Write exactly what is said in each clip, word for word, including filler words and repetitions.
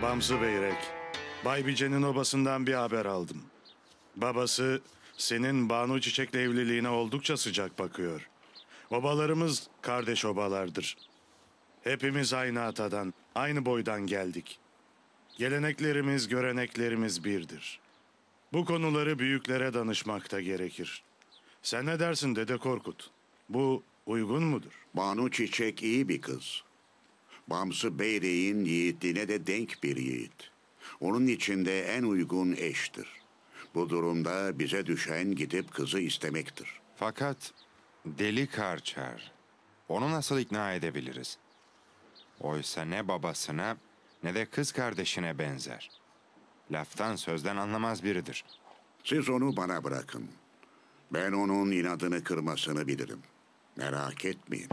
Bamsı Beyrek, Bay Bice'nin obasından bir haber aldım. Babası senin Banu Çiçek'le evliliğine oldukça sıcak bakıyor. Obalarımız kardeş obalardır. Hepimiz aynı atadan, aynı boydan geldik. Geleneklerimiz, göreneklerimiz birdir. Bu konuları büyüklere danışmakta gerekir. Sen ne dersin Dede Korkut? Bu uygun mudur? Banu Çiçek iyi bir kız. Bamsı Beyrek'in yiğitliğine de denk bir yiğit. Onun içinde en uygun eştir. Bu durumda bize düşen gidip kızı istemektir. Fakat deli Karçar, onu nasıl ikna edebiliriz? Oysa ne babasına ne de kız kardeşine benzer. Laftan sözden anlamaz biridir. Siz onu bana bırakın. Ben onun inadını kırmasını bilirim. Merak etmeyin.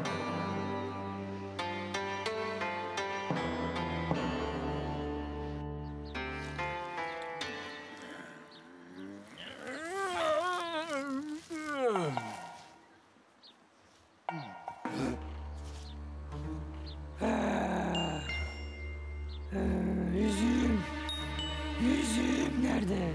Yüzüğüm. Yüzüğüm nerede?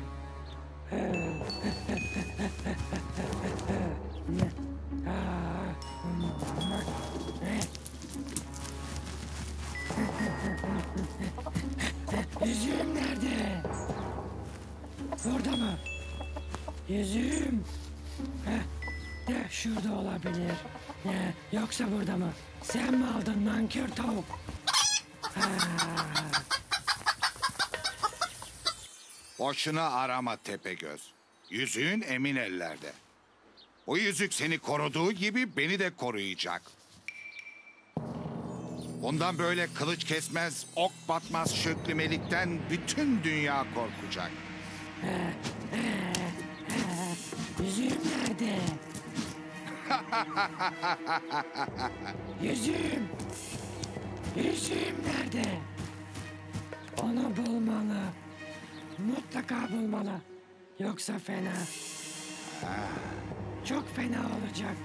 Yüzüğüm nerede? Burada mı? Yüzüğüm. Heh, de şurada olabilir. Ne? Yoksa burada mı? Sen mi aldın nankör tavuk? Boşuna arama Tepegöz. Yüzüğün emin ellerde. O yüzük seni koruduğu gibi beni de koruyacak. Bundan böyle kılıç kesmez, ok batmaz Şükrü Melik'ten bütün dünya korkacak. Yüzüğüm nerede? Yüzüğüm. Yüzüğüm nerede? Onu bulmalı. Mutlaka bulmalı. Yoksa fena. Çok fena olacak.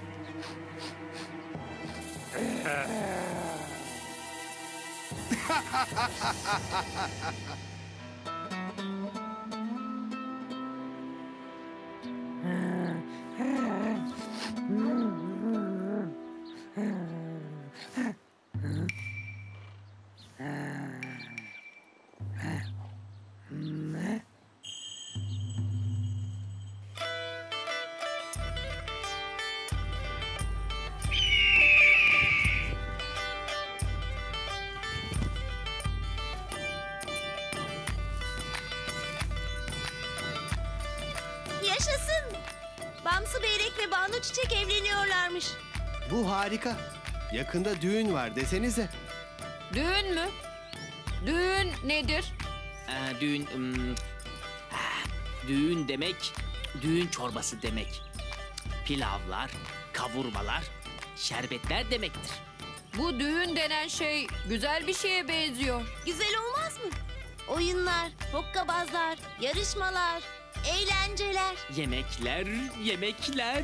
Yaşasın! Bamsı Beyrek ve Banu Çiçek evleniyorlarmış. Bu harika. Yakında düğün var desenize. Düğün mü? Düğün nedir? Ee, düğün... ım, ah, düğün demek, düğün çorbası demek. Pilavlar, kavurmalar, şerbetler demektir. Bu düğün denen şey güzel bir şeye benziyor. Güzel olmaz mı? Oyunlar, hokkabazlar, yarışmalar, eğlenceler. Yemekler, yemekler.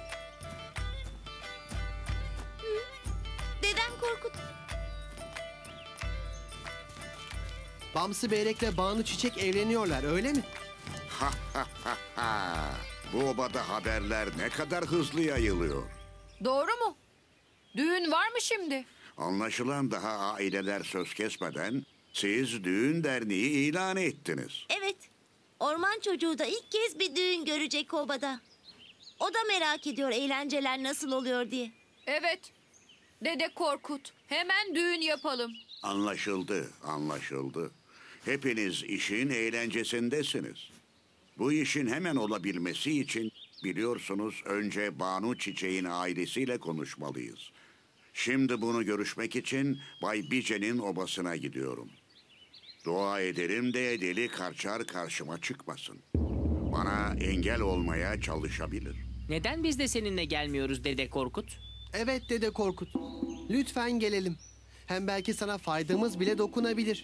Dedem Korkut. Bamsı Beyrek'le Banu Çiçek evleniyorlar öyle mi? Bu obada haberler ne kadar hızlı yayılıyor. Doğru mu? Düğün var mı şimdi? Anlaşılan daha aileler söz kesmeden siz düğün derneği ilan ettiniz. Evet. Orman çocuğu da ilk kez bir düğün görecek obada. O da merak ediyor eğlenceler nasıl oluyor diye. Evet. Dede Korkut, hemen düğün yapalım. Anlaşıldı, anlaşıldı. Hepiniz işin eğlencesindesiniz. Bu işin hemen olabilmesi için biliyorsunuz önce Banu Çiçek'in ailesiyle konuşmalıyız. Şimdi bunu görüşmek için Bay Bice'nin obasına gidiyorum. Dua ederim de deli Karçar karşıma çıkmasın. Bana engel olmaya çalışabilir. Neden biz de seninle gelmiyoruz Dede Korkut? Evet Dede Korkut. Lütfen gelelim. Hem belki sana faydamız bile dokunabilir.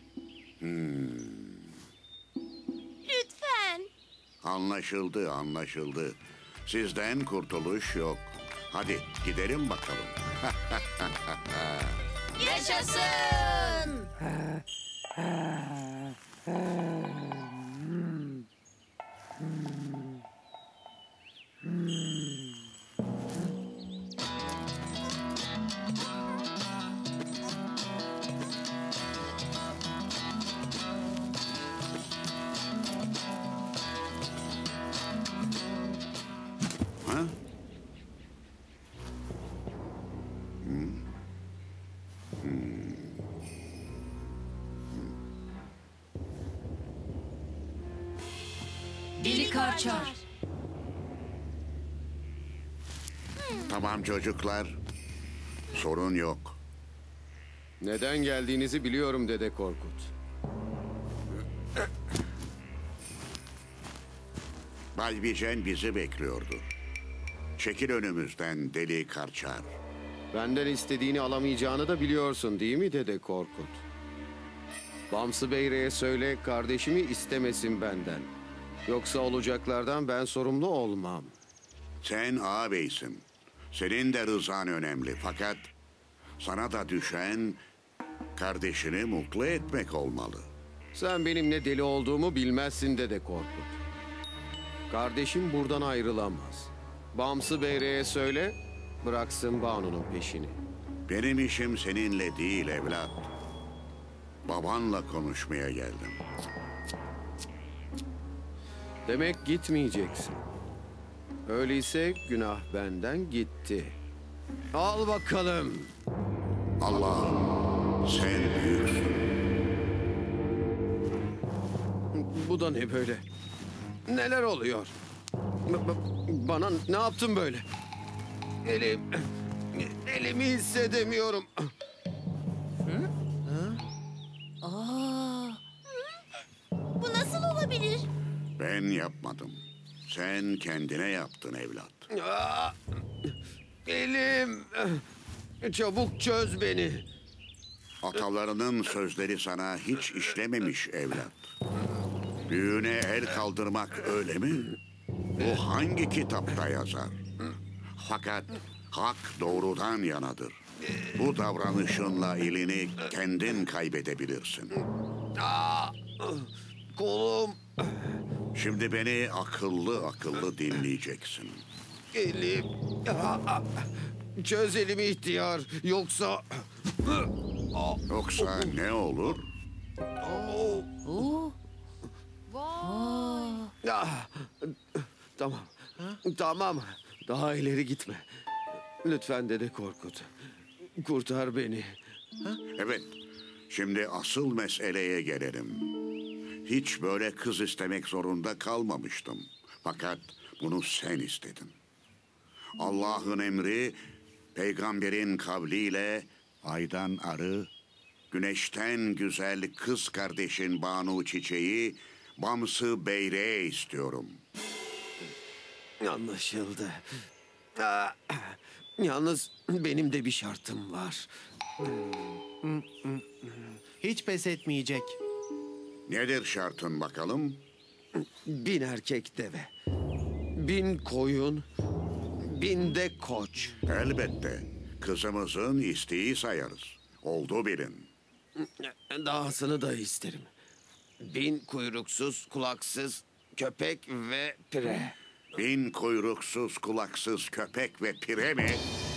Lütfen. Anlaşıldı, anlaşıldı. Sizden kurtuluş yok. Hadi gidelim bakalım. Yaşasın! Deli Karçar. Tamam çocuklar. Sorun yok. Neden geldiğinizi biliyorum Dede Korkut. Bay Vicen bizi bekliyordu. Çekil önümüzden Deli Karçar. Benden istediğini alamayacağını da biliyorsun değil mi Dede Korkut? Bamsı Beyre'ye söyle kardeşimi istemesin benden. Yoksa olacaklardan ben sorumlu olmam. Sen ağabeysin. Senin de rızan önemli. Fakat sana da düşen kardeşini mutlu etmek olmalı. Sen benim ne deli olduğumu bilmezsin Dede Korkut. Kardeşim buradan ayrılamaz. Bamsı Beyre'ye söyle, bıraksın Banu'nun peşini. Benim işim seninle değil evlat. Babanla konuşmaya geldim. Demek gitmeyeceksin. Öyleyse günah benden gitti. Al bakalım. Allah'ım sen büyüksün. Bu da ne böyle? Neler oluyor? B- b- bana ne yaptın böyle? Elim... Elimi hissedemiyorum. Aa. Bu nasıl olabilir? Ben yapmadım. Sen kendine yaptın evlat. Aa, elim... Çabuk çöz beni. Atalarının sözleri sana hiç işlememiş evlat. Büyüğüne el kaldırmak öyle mi? Bu hangi kitapta yazar? Fakat hak doğrudan yanadır. Bu davranışınla elini kendin kaybedebilirsin. Aa, kolum... Şimdi beni akıllı akıllı dinleyeceksin. Elim... Aa, çöz elimi ihtiyar. Yoksa... Yoksa ne olur? Oo. Ah, tamam. Tamam. Daha ileri gitme. Lütfen Dede Korkut. Kurtar beni. Evet, şimdi asıl meseleye gelelim. Hiç böyle kız istemek zorunda kalmamıştım. Fakat bunu sen istedin. Allah'ın emri, peygamberin kavliyle aydan arı, güneşten güzel kız kardeşin Banu Çiçeği, Bamsı Beyre'ye istiyorum. Anlaşıldı. Aa, yalnız benim de bir şartım var. Hiç pes etmeyecek. Nedir şartın bakalım? Bin erkek deve. Bin koyun. Bin de koç. Elbette. Kızımızın isteği sayarız. Oldu bilin. Dahasını da isterim. Bin kuyruksuz, kulaksız, köpek ve pire. Bin kuyruksuz, kulaksız köpek ve pire mi?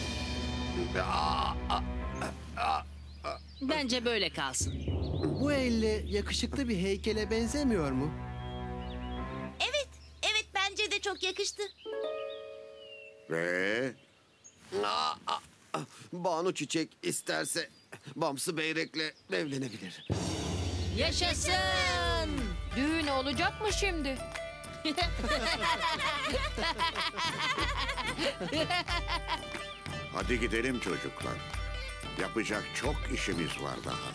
Bence böyle kalsın. Bu elle yakışıklı bir heykele benzemiyor mu? Evet, evet bence de çok yakıştı. Ve Aa, aa, aa. Banu Çiçek isterse Bamsı Beyrek'le evlenebilir. Yaşasın. Düğün olacak mı şimdi? hadi gidelim çocuklar. Yapacak çok işimiz var daha.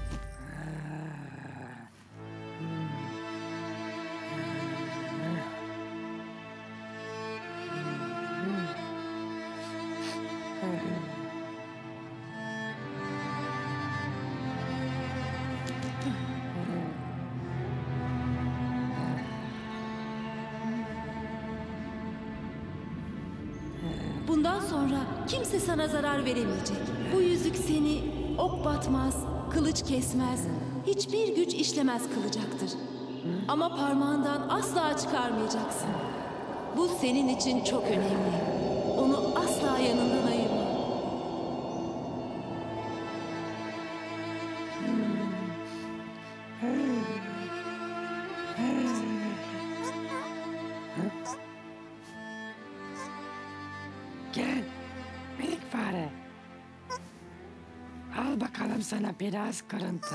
Bundan sonra kimse sana zarar veremeyecek. Bu yüzük seni ok batmaz, kılıç kesmez, hiçbir güç işlemez kılacaktır. Ama parmağından asla çıkarmayacaksın. Bu senin için çok önemli. Onu asla yanından ayırma. Gel. Minik fare. Al bakalım sana biraz kırıntı.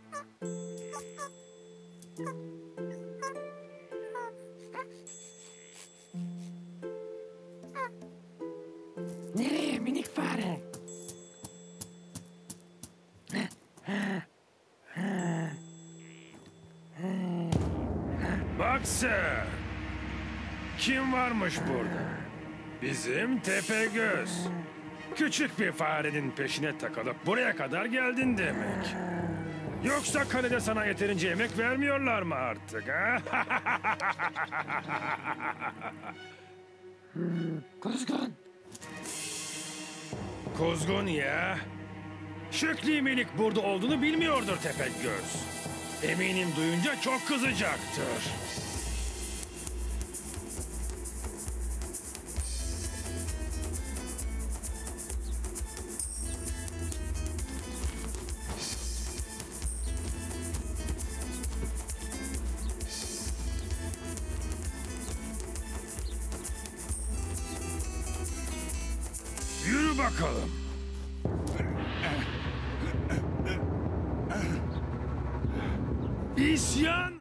Nereye minik fare? Bak sen. Kim varmış burada? Bizim Tepegöz. Küçük bir farenin peşine takılıp buraya kadar geldin demek. Yoksa kalede sana yeterince yemek vermiyorlar mı artık? Ha? Kuzgun. Kuzgun ya. Şükrü Melik burada olduğunu bilmiyordur Tepegöz. Eminim duyunca çok kızacaktır. Yürü bakalım. İsyan